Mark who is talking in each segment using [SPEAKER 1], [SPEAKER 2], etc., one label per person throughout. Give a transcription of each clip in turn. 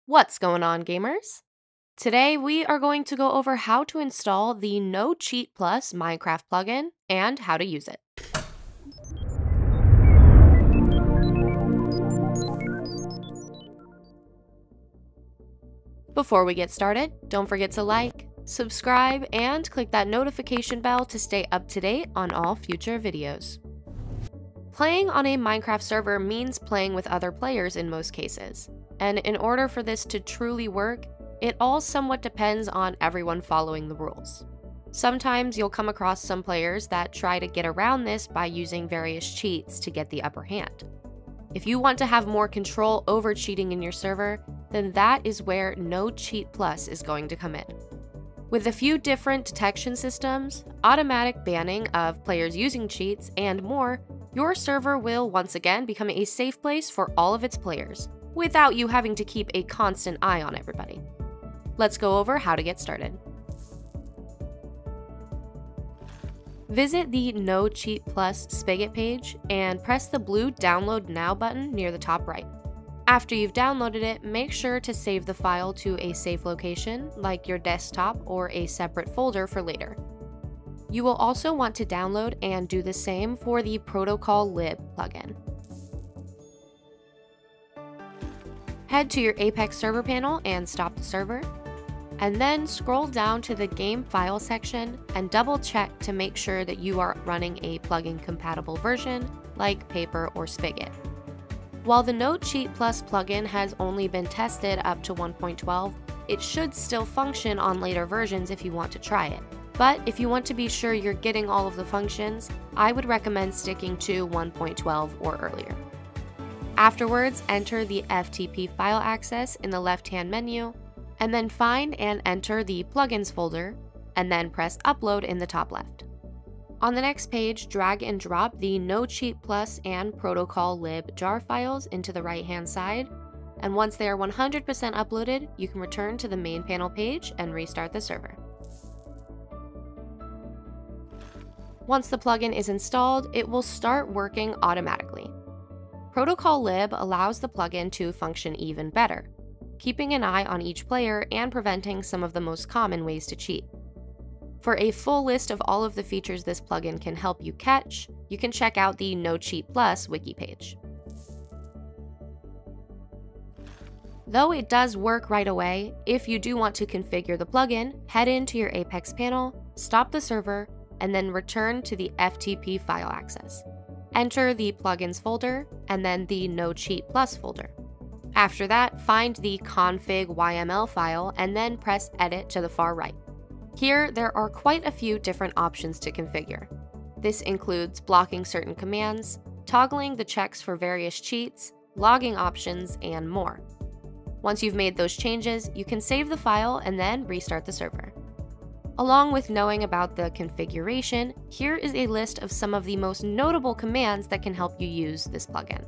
[SPEAKER 1] What's going on, gamers? Today we are going to go over how to install the NoCheatPlus Minecraft plugin and how to use it. Before we get started, don't forget to like, subscribe, and click that notification bell to stay up to date on all future videos. Playing on a Minecraft server means playing with other players in most cases, and in order for this to truly work, it all somewhat depends on everyone following the rules. Sometimes you'll come across some players that try to get around this by using various cheats to get the upper hand. If you want to have more control over cheating in your server, then that is where NoCheatPlus is going to come in. With a few different detection systems, automatic banning of players using cheats, and more, your server will once again become a safe place for all of its players, without you having to keep a constant eye on everybody. Let's go over how to get started. Visit the NoCheatPlus Spigot page and press the blue Download Now button near the top right. After you've downloaded it, make sure to save the file to a safe location, like your desktop or a separate folder for later. You will also want to download and do the same for the Protocol Lib plugin. Head to your Apex server panel and stop the server, and then scroll down to the game file section and double check to make sure that you are running a plugin compatible version like Paper or Spigot. While the NoCheatPlus plugin has only been tested up to 1.12, it should still function on later versions if you want to try it. But if you want to be sure you're getting all of the functions, I would recommend sticking to 1.12 or earlier. Afterwards, enter the FTP file access in the left-hand menu, and then find and enter the plugins folder, and then press upload in the top left. On the next page, drag and drop the NoCheatPlus and Protocol Lib jar files into the right-hand side, and once they are 100% uploaded, you can return to the main panel page and restart the server. Once the plugin is installed, it will start working automatically. Protocol Lib allows the plugin to function even better, keeping an eye on each player and preventing some of the most common ways to cheat. For a full list of all of the features this plugin can help you catch, you can check out the NoCheatPlus wiki page. Though it does work right away, if you do want to configure the plugin, head into your Apex panel, stop the server, and then return to the FTP file access. Enter the plugins folder and then the NoCheatPlus folder. After that, find the config YML file and then press edit to the far right. Here, there are quite a few different options to configure. This includes blocking certain commands, toggling the checks for various cheats, logging options, and more. Once you've made those changes, you can save the file and then restart the server. Along with knowing about the configuration, here is a list of some of the most notable commands that can help you use this plugin.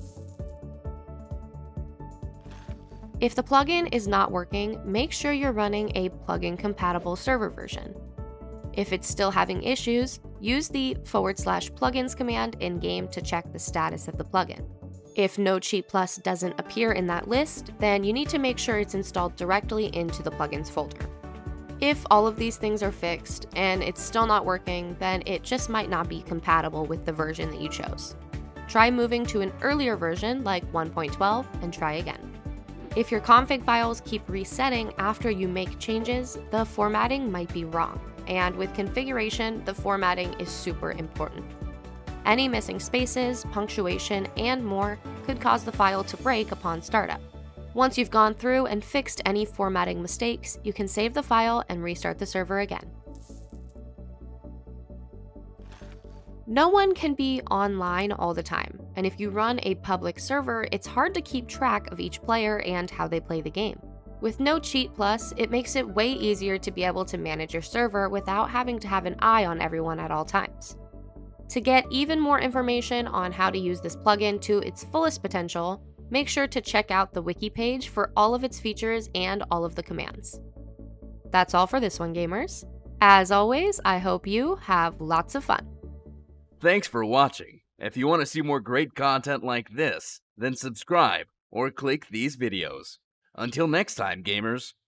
[SPEAKER 1] If the plugin is not working, make sure you're running a plugin-compatible server version. If it's still having issues, use the /plugins command in-game to check the status of the plugin. If NoCheatPlus doesn't appear in that list, then you need to make sure it's installed directly into the plugins folder. If all of these things are fixed and it's still not working, then it just might not be compatible with the version that you chose. Try moving to an earlier version like 1.12 and try again. If your config files keep resetting after you make changes, the formatting might be wrong, and with configuration, the formatting is super important. Any missing spaces, punctuation, and more could cause the file to break upon startup. Once you've gone through and fixed any formatting mistakes, you can save the file and restart the server again. No one can be online all the time, and if you run a public server, it's hard to keep track of each player and how they play the game. With NoCheatPlus, it makes it way easier to be able to manage your server without having to have an eye on everyone at all times. To get even more information on how to use this plugin to its fullest potential, make sure to check out the wiki page for all of its features and all of the commands. That's all for this one, gamers. As always, I hope you have lots of fun.
[SPEAKER 2] Thanks for watching. If you want to see more great content like this, then subscribe or click these videos. Until next time, gamers.